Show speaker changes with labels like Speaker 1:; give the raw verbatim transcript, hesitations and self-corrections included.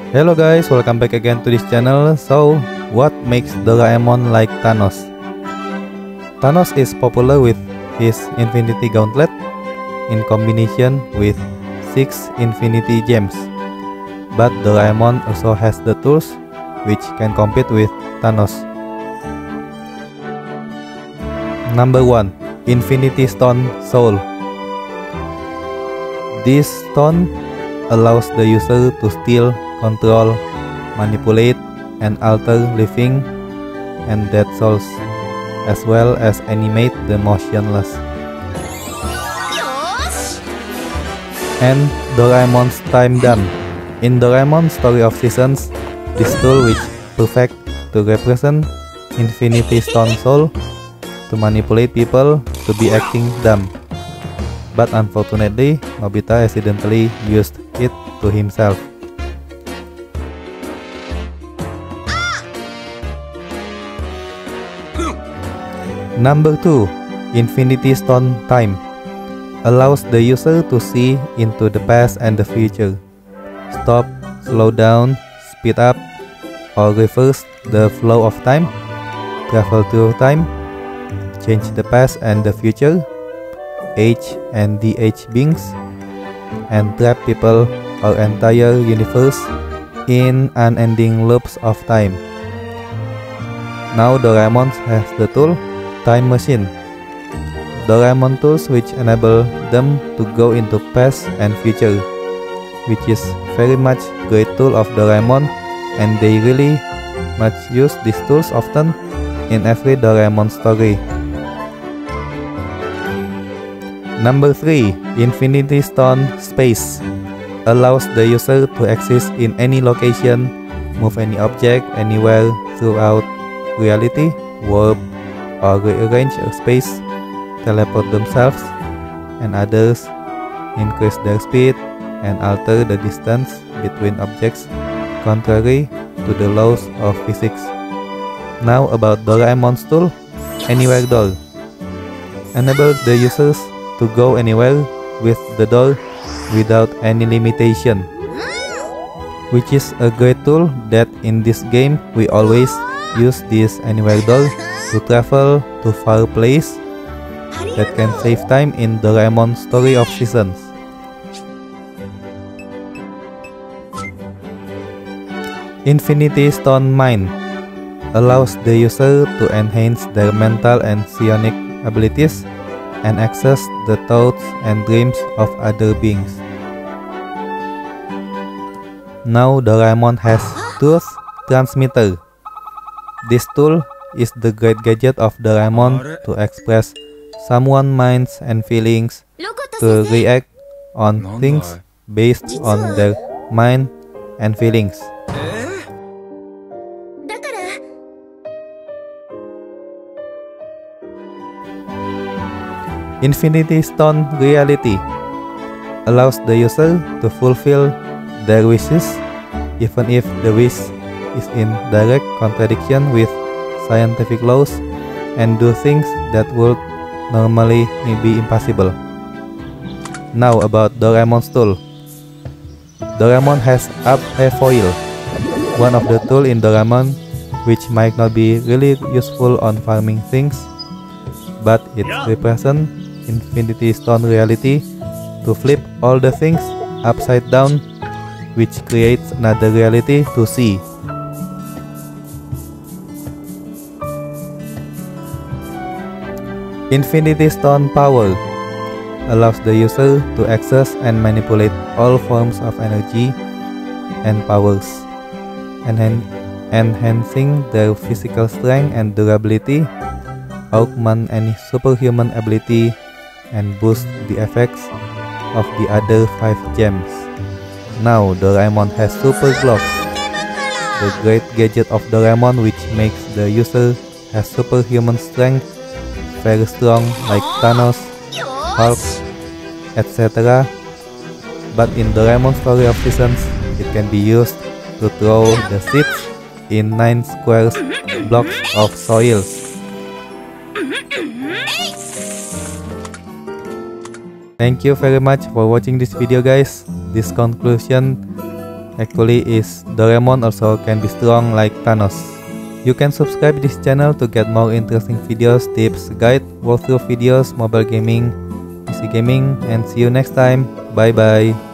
Speaker 1: Hello guys, welcome back again to this channel. So, what makes Doraemon like Thanos? Thanos is popular with his Infinity Gauntlet in combination with six Infinity Gems. But Doraemon also has the tools which can compete with Thanos. Number one. Infinity Stone Soul. This stone allows the user to steal, control, manipulate, and alter living and dead souls, as well as animate the motionless. And Doraemon's Time Dam. In Doraemon's Story of Seasons, this tool which perfect to represent Infinity Stone Soul to manipulate people to be acting dumb. But unfortunately, Nobita accidentally used it to himself. Number two. Infinity Stone Time allows the user to see into the past and the future, stop, slow down, speed up, or reverse the flow of time, travel through time, change the past and the future, age and de-age beings, and trap people or entire universe in unending loops of time. Now Doraemon has the tool Time Machine. Doraemon tools which enable them to go into past and future, which is very much great tool of Doraemon, and they really much use these tools often in every Doraemon story. Number three. Infinity Stone Space allows the user to exist in any location, move any object anywhere throughout reality, warp or rearrange a space, teleport themselves and others, increase their speed, and alter the distance between objects contrary to the laws of physics. Now about Doraemon's tool, Anywhere Door. Enable the users to go anywhere with the door without any limitation, which is a great tool that in this game we always use this Anywhere Door to travel to far place that can save time in Doraemon's Story of Seasons. Infinity Stone Mind allows the user to enhance their mental and psionic abilities and access the thoughts and dreams of other beings. Now Doraemon has Truth Transmitter. This tool is the great gadget of Doraemon to express someone's minds and feelings, to react on things based on their mind and feelings. Infinity Stone Reality allows the user to fulfill their wishes even if the wish is in direct contradiction with scientific laws and do things that would normally be impossible. Now about Doraemon's tool. Doraemon has Up A Foil, one of the tools in Doraemon which might not be really useful on farming things, but it represents Infinity Stone Reality to flip all the things upside down, which creates another reality to see. Infinity Stone Power allows the user to access and manipulate all forms of energy and powers, enhan enhancing their physical strength and durability, augment any superhuman ability, and boost the effects of the other five gems. Now Doraemon has Super Gloves, the great gadget of Doraemon which makes the user has superhuman strength, very strong like Thanos, Hulk, et cetera. But in Doraemon's Story of Seasons, it can be used to throw the seeds in nine square blocks of soil. Thank you very much for watching this video guys. This conclusion Actually, is Doraemon also can be strong like Thanos. You can subscribe this channel to get more interesting videos, tips, guide, walkthrough videos, mobile gaming, P C gaming, and see you next time. Bye bye.